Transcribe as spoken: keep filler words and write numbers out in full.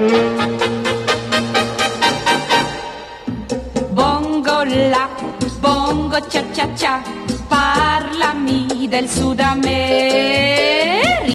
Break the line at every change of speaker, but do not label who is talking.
Bongo la, bongo cia cia cia, parlami del Sud America.